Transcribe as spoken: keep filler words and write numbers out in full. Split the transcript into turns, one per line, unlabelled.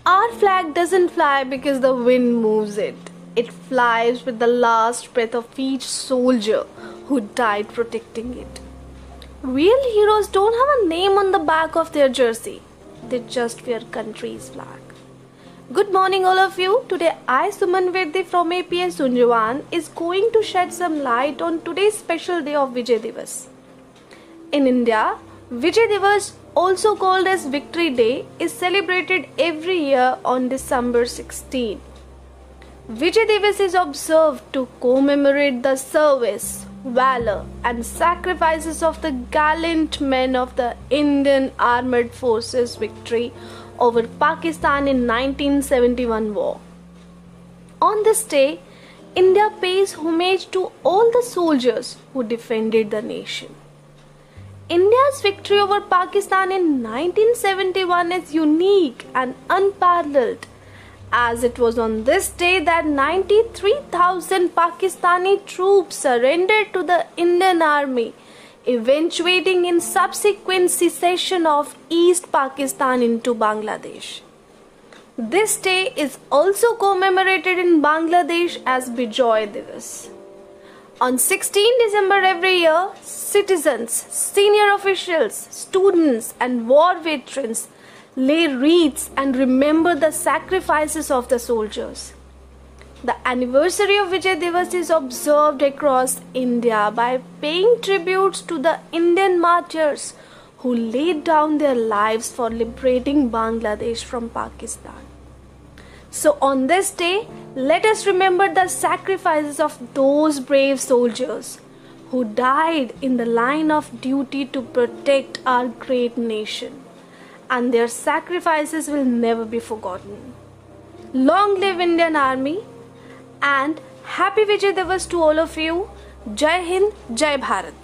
Our flag doesn't fly because the wind moves it. It flies with the last breath of each soldier who died protecting it. Real heroes don't have a name on the back of their jersey. They just wear country's flag. Good morning all of you. Today I, Suman Veddi from A P S Unjawan, is going to shed some light on today's special day of Vijay Diwas. In India, Vijay Diwas, also called as Victory Day, is celebrated every year on December sixteenth. Vijay Diwas is observed to commemorate the service, valor and sacrifices of the gallant men of the Indian Armed Forces victory over Pakistan in nineteen seventy-one war. On this day, India pays homage to all the soldiers who defended the nation. India's victory over Pakistan in nineteen seventy-one is unique and unparalleled, as it was on this day that ninety-three thousand Pakistani troops surrendered to the Indian Army, eventuating in subsequent secession of East Pakistan into Bangladesh. This day is also commemorated in Bangladesh as Bijoy Diwas. On sixteenth December every year, citizens, senior officials, students and war veterans lay wreaths and remember the sacrifices of the soldiers. The anniversary of Vijay Diwas is observed across India by paying tributes to the Indian martyrs who laid down their lives for liberating Bangladesh from Pakistan. So on this day, let us remember the sacrifices of those brave soldiers who died in the line of duty to protect our great nation, and their sacrifices will never be forgotten. Long live Indian Army, and happy Vijay Diwas to all of you. Jai Hind, Jai Bharat.